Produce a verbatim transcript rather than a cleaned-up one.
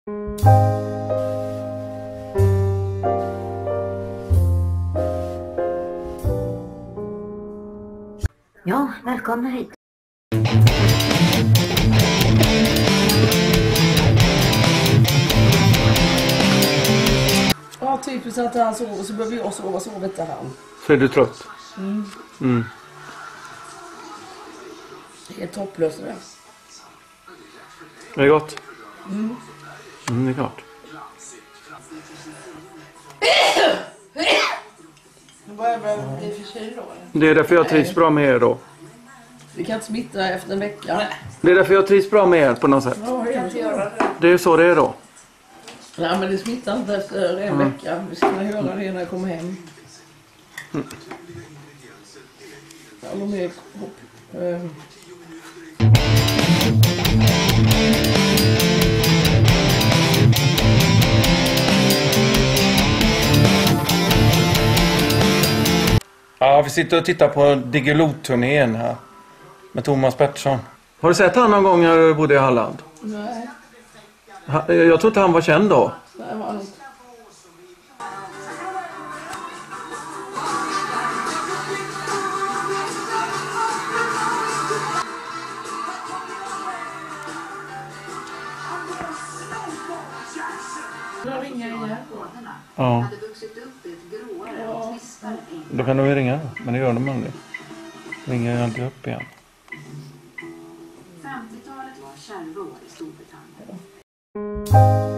Ja, välkomna hit. Ja, typiskt att han sover så behöver jag sova, sover inte han. Så är du trött? Mm. Mm. Det är topplöst det. Är det gott? Mm. Mm, det är klart. Vad är det för sig då? Det är därför jag trivs bra med er då. Vi kan inte smitta efter en vecka. Det är därför jag trivs bra med er på något sätt. Ja, jag kan göra det. Det är ju så det är då. Nej, men det smittar inte efter en Mm. vecka. Vi ska kunna göra det när jag kommer hem. Mm. Ja, de är hopp. Um. Ja, vi sitter och tittar på Diggiloo-turnén här. Med Thomas Pettersson. Har du sett han någon gång när du bodde i Halland? Nej, Ha- Jag tror inte han var känd då. det var något. Jag ringer igen. Ja. Då kan du ringa, men det gör de aldrig. Ringer jag alltid upp igen. femtiotalet var kärva år i Storbritannien.